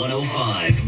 105.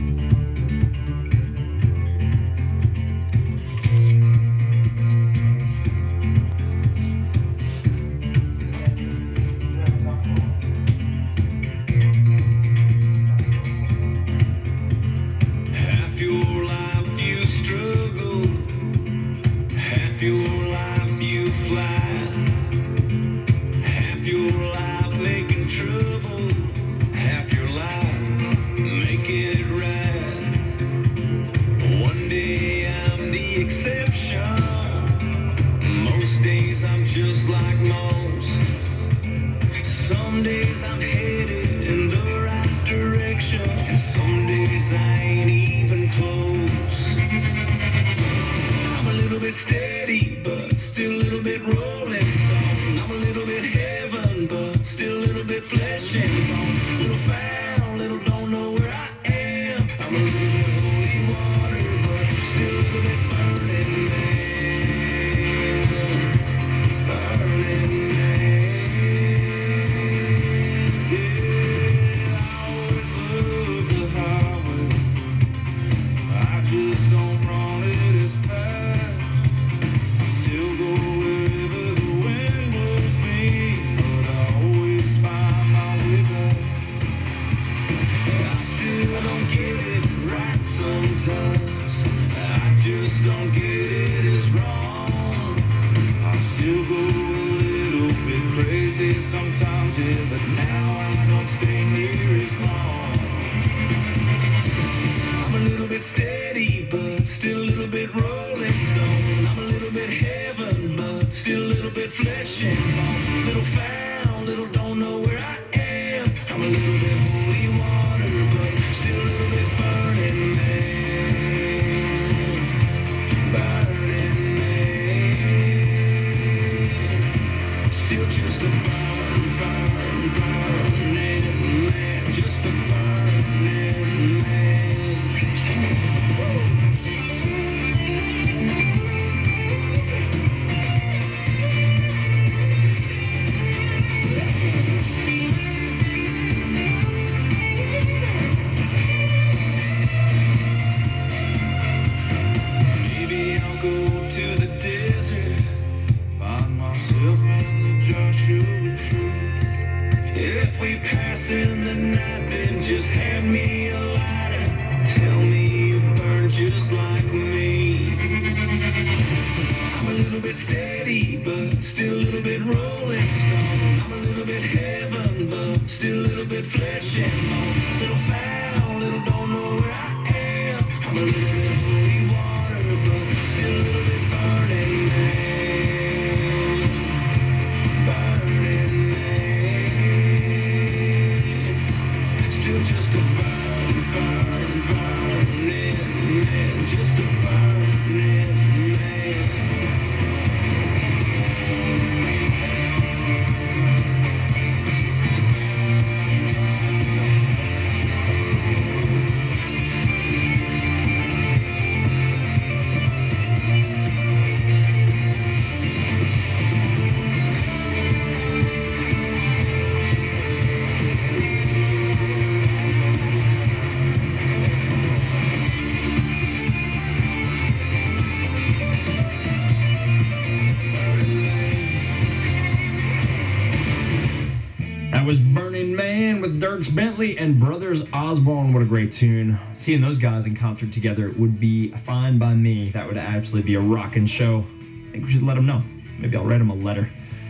Bentley and Brothers Osborne. What a great tune. Seeing those guys in concert together would be fine by me. That would absolutely be a rockin' show. I think we should let them know. Maybe I'll write them a letter.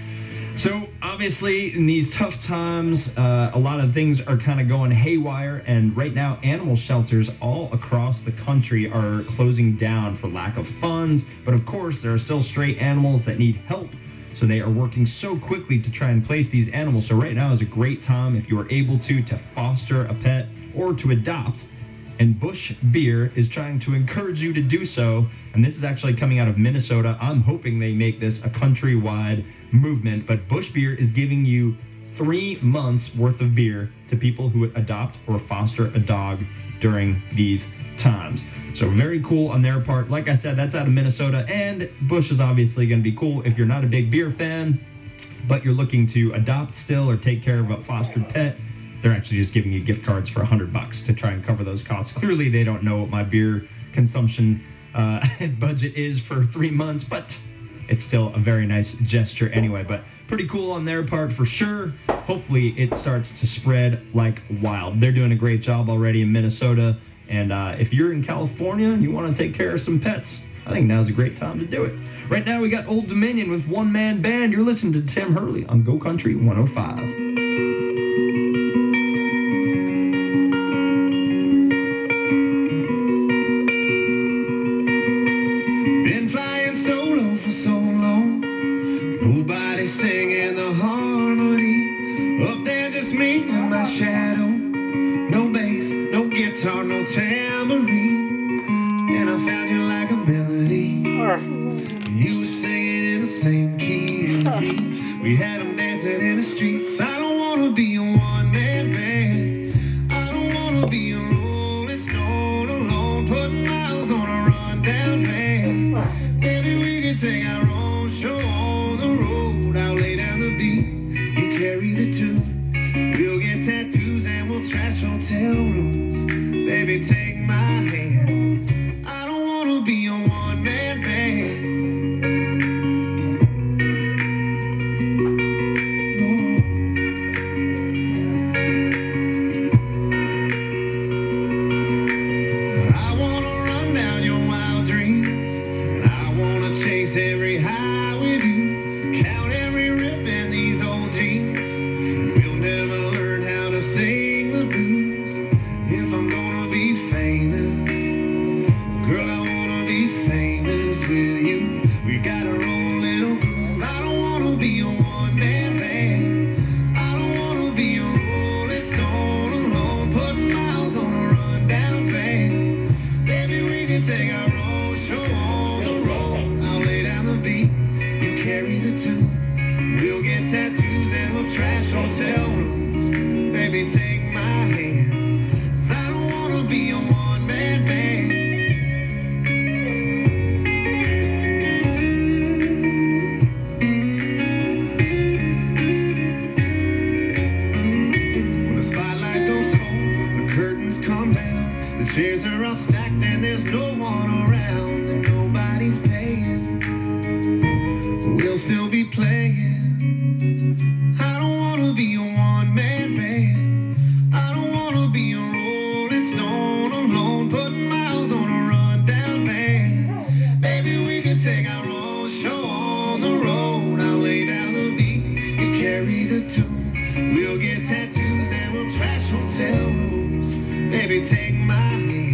So obviously in these tough times, a lot of things are kind of going haywire, and right now animal shelters all across the country are closing down for lack of funds. But of course there are still stray animals that need help. So they are working so quickly to try and place these animals. So right now is a great time if you are able to foster a pet or to adopt. And Busch Beer is trying to encourage you to do so. And this is actually coming out of Minnesota. I'm hoping they make this a countrywide movement. But Busch Beer is giving you 3 months worth of beer to people who would adopt or foster a dog during these times. So very cool on their part. Like I said, that's out of Minnesota, and Busch is obviously going to be cool if you're not a big beer fan, but you're looking to adopt still or take care of a fostered pet. they're actually just giving you gift cards for $100 to try and cover those costs. Clearly, they don't know what my beer consumption budget is for 3 months, but it's still a very nice gesture anyway. But pretty cool on their part for sure. Hopefully it starts to spread like wild. They're doing a great job already in Minnesota. And if you're in California and you want to take care of some pets, I think now's a great time to do it. Right now we got Old Dominion with One Man Band. You're listening to Tim Hurley on Go Country 105. Singing the harmony up there, just me and my shadow. No bass, no guitar, no tambourine, and I found you like a melody. You were singing in the same key as me. We had them dancing in the streets. I don't wanna be a one-man band. I don't wanna be a rolling stone alone, putting miles on a rundown van. Maybe we could take our own show on the road. I'll lay down the beat, you carry the tune. We'll get tattoos and we'll trash hotel rooms. Baby, take my hand. I don't wanna be a one-man band. No. I wanna run down your wild dreams, and I wanna chase every high with you. Count every rip in these old jeans. We'll never learn how to sing the blues. If I'm gonna be famous, girl, I wanna be famous with you. We got our own little groove. I don't wanna be a one-man band. I don't wanna be a rolling stone alone, putting miles on a rundown van. Baby, we can take our own show on the road. I'll lay down the beat, you carry the tune. We'll get tattoos and we'll trash hotel rooms. Baby, take my hand. 'Cause I don't wanna be a one-man band. When the spotlight goes cold, the curtains come down, the chairs are all stacked and there's no one around, and nobody's paying. We'll still be playing. I don't wanna be a one-man band. I don't wanna be a rolling stone alone, putting miles on a rundown van. Baby, we can take our own show on the road. I'll lay down the beat, you carry the tune. We'll get tattoos and we'll trash hotel rooms. Baby, take my hand.